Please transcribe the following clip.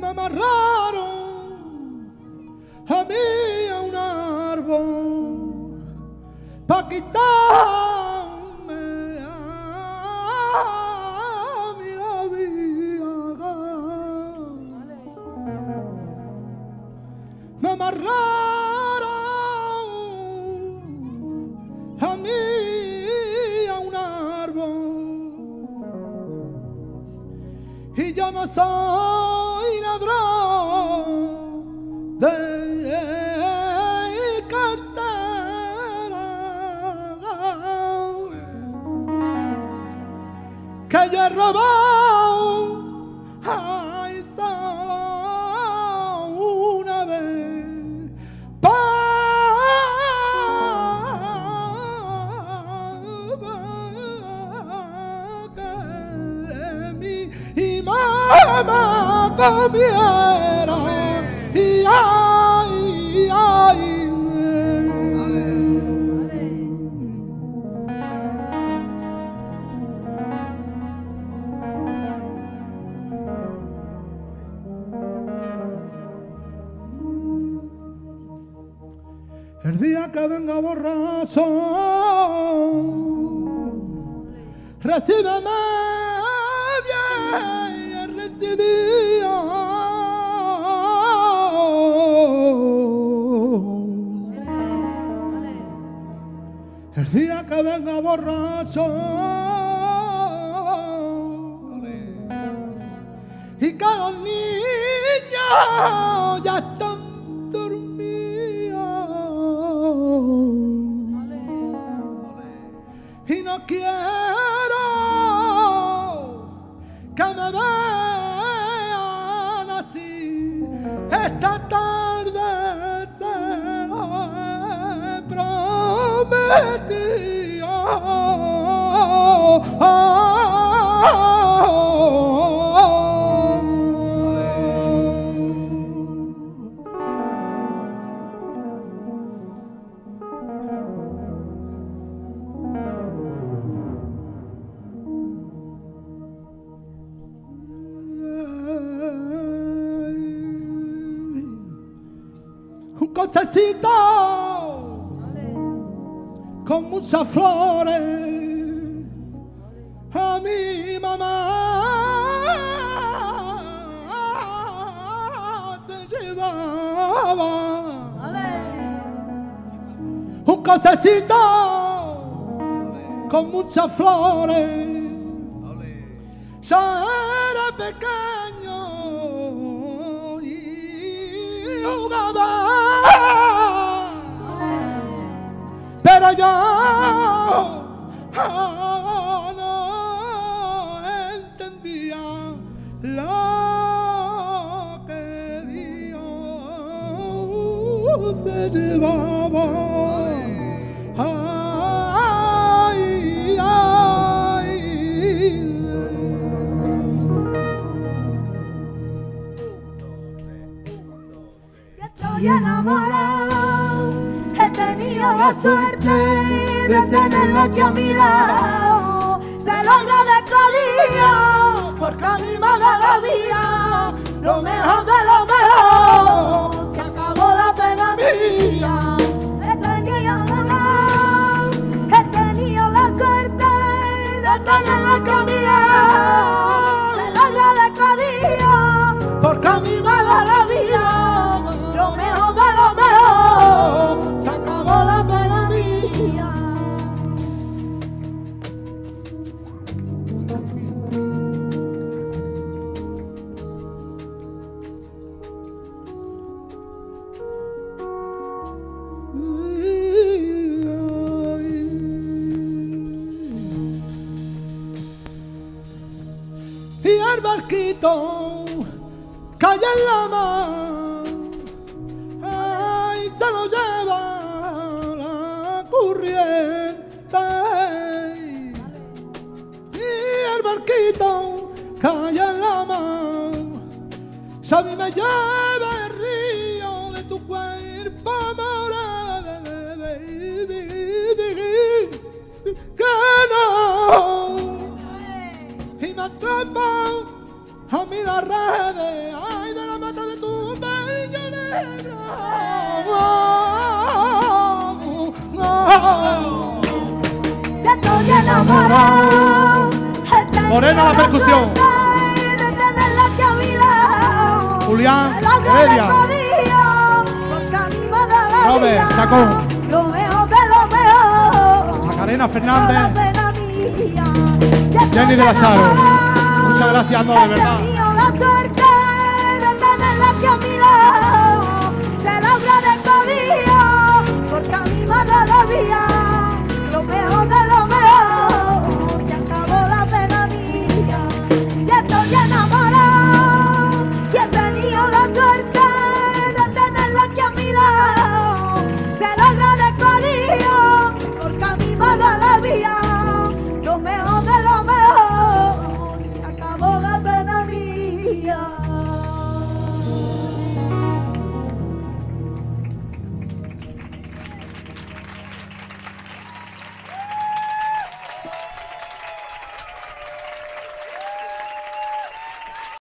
amarraron a mí a un árbol pa' quitarme a mí la vida. Me amarraron a mí a un árbol y yo no soy ladrón de cartera, que yo he robado, ay, solo una vez, que mi mamá comiera. Y ay, ay, el día que venga borracho, recíbeme bien recibido. El día que venga borracho y que los niños ya están dormidos y no quiero que me vean así esta tarde, se lo he prometido. Un cosecito con muchas flores a mi mamá se llevaba. Un cosecito con muchas flores, yo era pequeño y jugaba, pero yo no entendía lo que Dios se llevaba. Ay, ay, yo estoy enamorado, he tenido la suerte de tenerlo aquí a mi lado. Se lo agradezco a Dios, porque a mí me ha dado la vida, lo mejor de lo mejor, se acabó la pena mía. He tenido la suerte de tenerlo aquí a mi lado. Se lo agradezco a Dios, porque a mí me ha dado la vida, lo mejor de lo mejor, se acabó la pena mía. y el barquito cae en la mar, ay, se lo lleva la corriente. Y el barquito cae en la mar, si a mí me lleva el río de tu cuerpo, amor, que no. Y me atrapa a mí las redes, ay, de la Ya estoy enamorado. Morena la percusión. De tenerla aquí a mi lado. Julián, Me lo Heredia. agradezco, porque a mí me da la Robert, vida. Chacón. Lo mejor de lo mejor. Macarena Toda Fernández. pena mía. Ya estoy Jenny de la Charo. enamorado. Muchas gracias, no, de verdad. He tenido la suerte de tenerla aquí a mi lado. Se lo agradezco, Dios, porque a mí me da la vida.